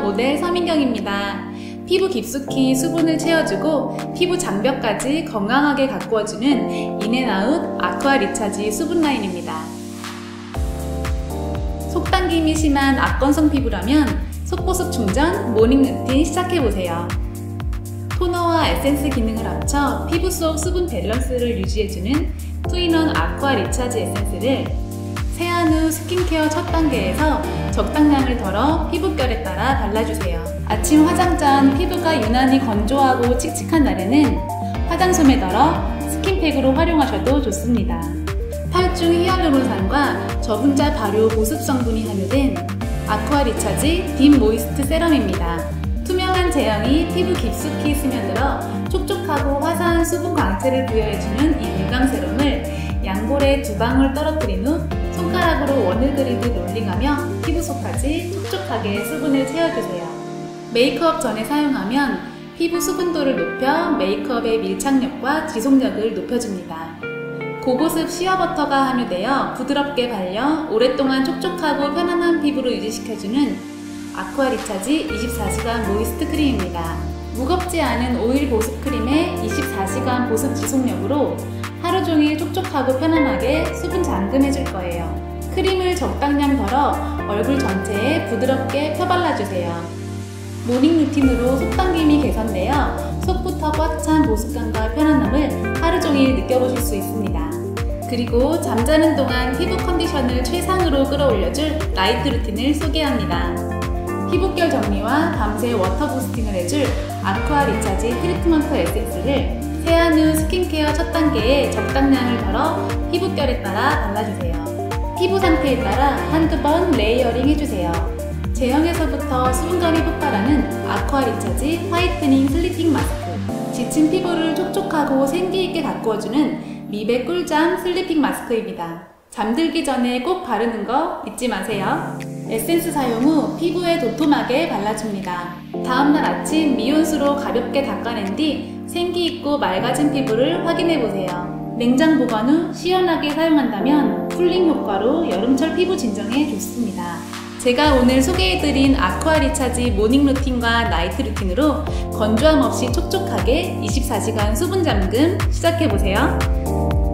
모델 서민경입니다. 피부 깊숙이 수분을 채워주고 피부 장벽까지 건강하게 가꾸어주는 인앤아웃 아쿠아 리차지 수분 라인입니다. 속당김이 심한 악건성 피부라면 속보습 충전 모닝 루틴 시작해보세요. 토너와 에센스 기능을 합쳐 피부 속 수분 밸런스를 유지해주는 투인원 아쿠아 리차지 에센스를 세안 후 스킨케어 첫 단계에서 적당량을 덜어 피부결에 따라 발라주세요. 아침 화장 전 피부가 유난히 건조하고 칙칙한 날에는 화장솜에 덜어 스킨팩으로 활용하셔도 좋습니다. 탈중 히알루론산과 저분자 발효 보습 성분이 함유된 아쿠아 리차지 딥 모이스트 세럼입니다. 투명한 제형이 피부 깊숙이 스며들어 촉촉하고 화사한 수분 광채를 부여해주는 이 물광 세럼을 양볼에 2방울 떨어뜨린 후 손가락으로 원을 그리듯 롤링하며 피부 속까지 촉촉하게 수분을 채워주세요. 메이크업 전에 사용하면 피부 수분도를 높여 메이크업의 밀착력과 지속력을 높여줍니다. 고보습 시어버터가 함유되어 부드럽게 발려 오랫동안 촉촉하고 편안한 피부를 유지시켜주는 아쿠아 리차지 24시간 모이스트 크림입니다. 무겁지 않은 오일 보습 크림의 24시간 보습 지속력으로 하루 종일 촉촉하고 편안하게 수분 잠금해줄 거예요. 크림을 적당량 덜어 얼굴 전체에 부드럽게 펴발라주세요. 모닝 루틴으로 속당김이 개선되어 속부터 꽉 찬 보습감과 편안함을 하루 종일 느껴보실 수 있습니다. 그리고 잠자는 동안 피부 컨디션을 최상으로 끌어올려줄 나이트 루틴을 소개합니다. 피부결 정리와 밤새 워터 부스팅을 해줄 아쿠아 리차지 트리트먼트 에센스를 세안 후 스킨케어 첫 단계에 적당량을 덜어 피부결에 따라 발라주세요. 피부 상태에 따라 한두 번 레이어링 해주세요. 제형에서부터 수분감이 폭발하는 아쿠아 리차지 화이트닝 슬리핑 마스크. 지친 피부를 촉촉하고 생기있게 가꾸어주는 미백 꿀잠 슬리핑 마스크입니다. 잠들기 전에 꼭 바르는 거 잊지 마세요. 에센스 사용 후 피부에 도톰하게 발라줍니다. 다음날 아침 미온수로 가볍게 닦아낸 뒤 생기있고 맑아진 피부를 확인해보세요. 냉장 보관 후 시원하게 사용한다면 쿨링 효과로 여름철 피부 진정에 좋습니다. 제가 오늘 소개해드린 아쿠아 리차지 모닝 루틴과 나이트 루틴으로 건조함 없이 촉촉하게 24시간 수분 잠금 시작해보세요.